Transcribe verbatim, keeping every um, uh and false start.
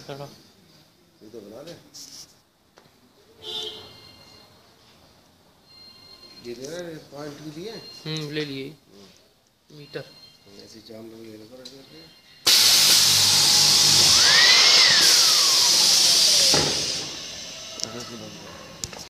चलो ये तो बना दे। ये दे रहा है पॉइंट भी लिए। हम्म ले लिए मीटर। ऐसे जाम लोग लेने को रख देते हैं।